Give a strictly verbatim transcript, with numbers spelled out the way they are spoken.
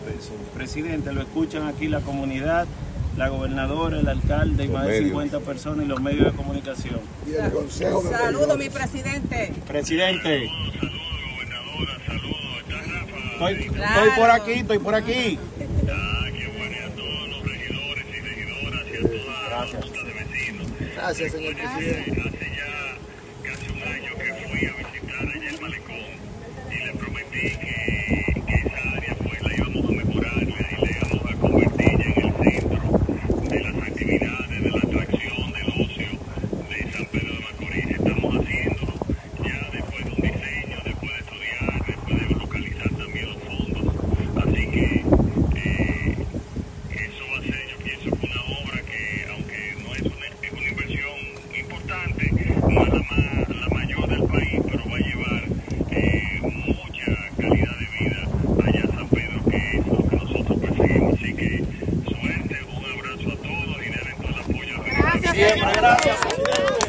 pesos. Presidente, lo escuchan aquí la comunidad, la gobernadora, el alcalde y más de cincuenta personas y los medios de comunicación. Y el consejo de Saludos, mi presidente. Presidente. Saludos, gobernadora, saludos. ¿Está Rafa? Estoy, Claro. estoy por aquí, estoy por aquí. Ah, qué bueno. Y a todos los regidores y regidoras y a toda la junta de vecinos. Gracias, señor presidente. Hace ya casi un año que fui a visitar allá el malecón y le prometí que, que esa área pues la íbamos a mejorar y la íbamos a convertir ya en el centro de las actividades, de la atracción, del ocio de San Pedro de Macorís. Estamos haciéndolo ya después de un diseño, después de estudiar, después de localizar también los fondos. Así que eh, eso va a ser, yo pienso que una obra que, aunque no es una, es una inversión importante, no es la, más, la mayor del país, pero va a llevar eh, mucha calidad de vida allá a San Pedro, que es lo que nosotros perseguimos. Así que suerte, un abrazo a todos y denle todo el apoyo. Gracias, Siempre, gracias, presidente.